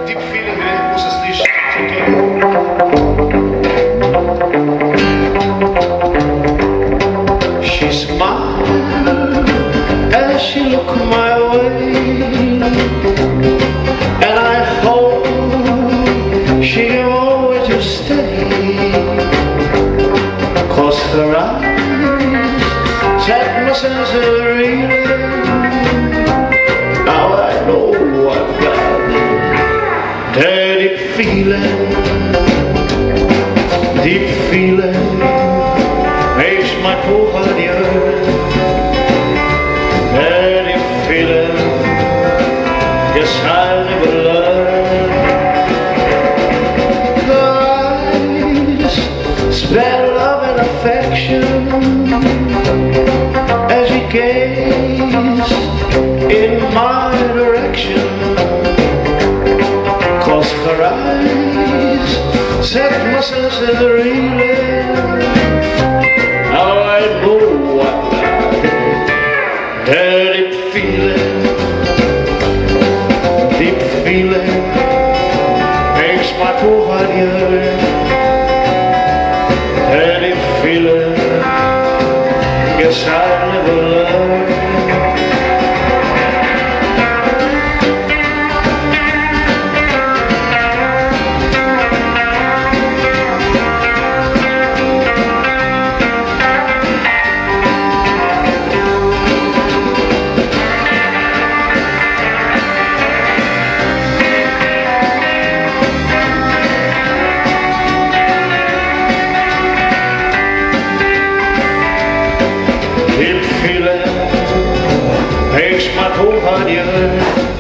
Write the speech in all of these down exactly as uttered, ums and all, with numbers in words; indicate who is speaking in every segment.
Speaker 1: Deep feeling, kde se slyší She smiled as she looked my way, and I hope she always will stay, 'cause her eyes set my sense of reeling. Now I know I've got that deep feeling, deep feeling makes my poor heart yearn. That deep feeling, guess I'll never learn. The eyes spell love and affection as you gaze in my direction, 'cause her eyes set my senses reeling. Now I know what that deep feeling, deep feeling makes my poor heart yearn. That deep feeling, guess I'll never learn. Deep feeling makes my whole heart yearn.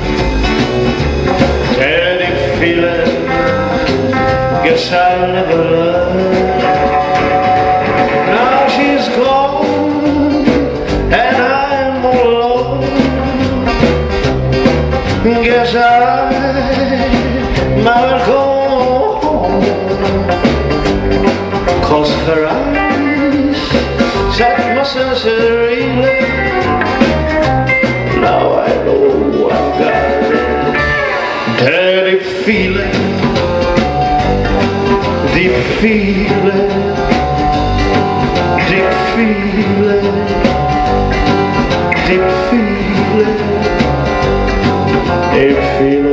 Speaker 1: That deep feeling, guess I'll never learn. Now she's gone and I'm all alone. Guess I might go home, 'cause her eyes set my senses reeling. Now I know I've got that deep feeling, deep feeling, deep feeling, deep feeling, deep feeling.